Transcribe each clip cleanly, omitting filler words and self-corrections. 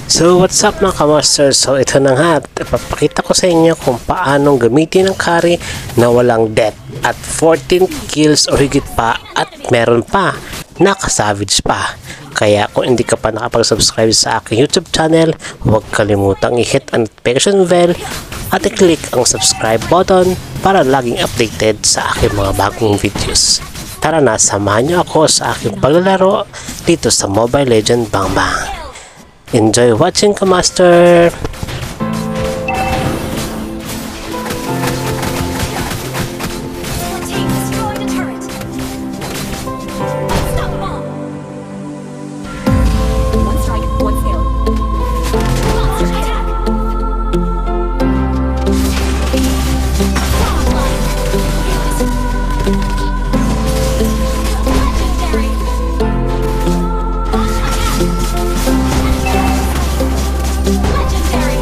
So what's up mga kamaster? So ito na nga, ipapakita ko sa inyo kung paano gamitin ang Karrie na walang death at 14 kills o higit pa at meron pa, naka-savage pa. Kaya kung hindi ka pa nakapag-subscribe sa aking YouTube channel, huwag kalimutang i-hit ang notification bell at i-click ang subscribe button para laging updated sa aking mga bagong videos. Tara na, samahan niyo ako sa aking paglalaro dito sa Mobile Legends Bang Bang. Enjoy watching, Kamaster! Legendary!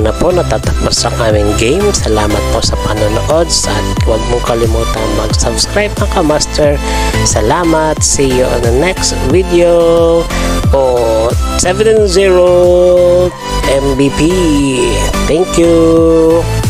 na po natatapos ang aming game. Salamat po sa panonood at huwag mong kalimutan mag-subscribe mga kamaster. Salamat. See you on the next video. 7-0 MVP. Thank you.